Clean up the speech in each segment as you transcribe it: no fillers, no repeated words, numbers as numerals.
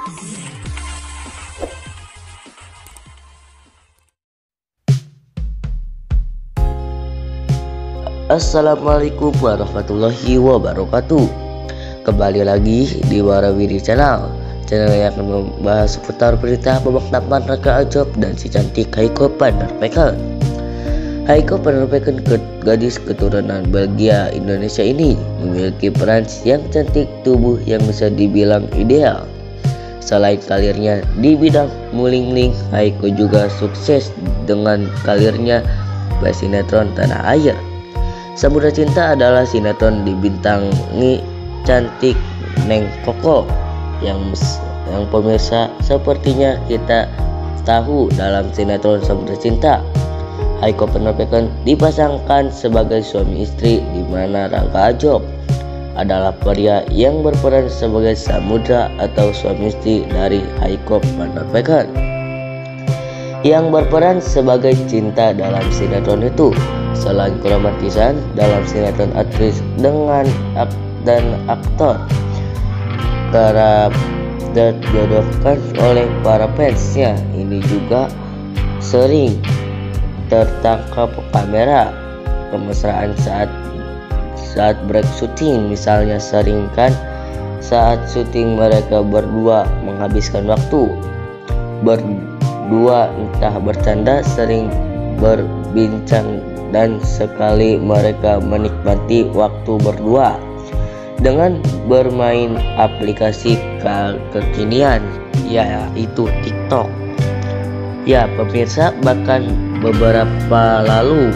Assalamualaikum warahmatullahi wabarakatuh. Kembali lagi di Warawiri Channel yang akan membahas seputar berita babak taman Raka Ajob dan si cantik Heiko van der Pecken. Heiko van der Pecken, gadis keturunan Belgia Indonesia ini, memiliki peran yang cantik tubuh yang bisa dibilang ideal. Selain karirnya di bidang mulingling, Heiko juga sukses dengan karirnya pada sinetron Tanah Air. Samudra Cinta adalah sinetron dibintangi cantik Neng Koko yang pemirsa sepertinya kita tahu dalam sinetron Samudra Cinta. Heiko van der Pecken dipasangkan sebagai suami istri, di mana Raka Ajob adalah pria yang berperan sebagai Samudra atau suami istri dari Heiko van der Pecken yang berperan sebagai Cinta dalam sinetron itu. Selain keromantisan dalam sinetron, aktris dan aktor kerap dijodohkan oleh para fansnya ini juga sering tertangkap kamera kemesraan saat break syuting. Misalnya seringkan saat syuting mereka berdua menghabiskan waktu berdua, entah bercanda, sering berbincang, dan sekali mereka menikmati waktu berdua dengan bermain aplikasi kekinian, yaitu TikTok. Ya pemirsa, bahkan beberapa lalu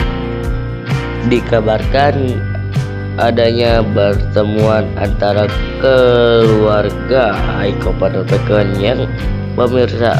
dikabarkan adanya pertemuan antara keluarga Heiko van der Pecken yang pemirsa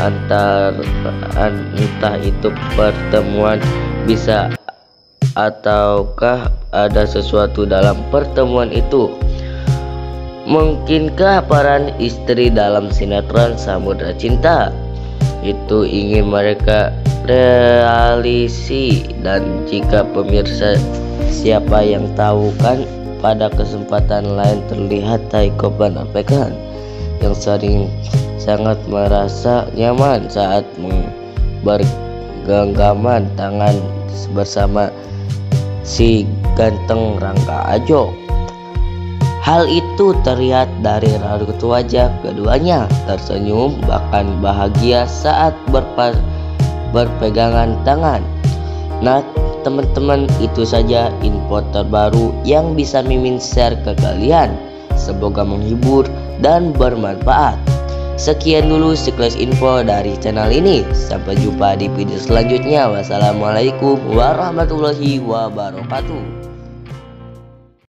entah itu pertemuan bisa ataukah ada sesuatu dalam pertemuan itu. Mungkinkah peran istri dalam sinetron Samudra Cinta itu ingin mereka realisi? Dan jika pemirsa siapa yang tahu, kan pada kesempatan lain terlihat Heiko van der Pecken yang sangat merasa nyaman saat bergenggaman tangan bersama si ganteng Raka Ajob. Hal itu terlihat dari raut wajah keduanya tersenyum, bahkan bahagia saat berpegangan tangan. Nah teman-teman, itu saja info terbaru yang bisa Mimin share ke kalian. Semoga menghibur dan bermanfaat. Sekian dulu sekilas info dari channel ini. Sampai jumpa di video selanjutnya. Wassalamualaikum warahmatullahi wabarakatuh.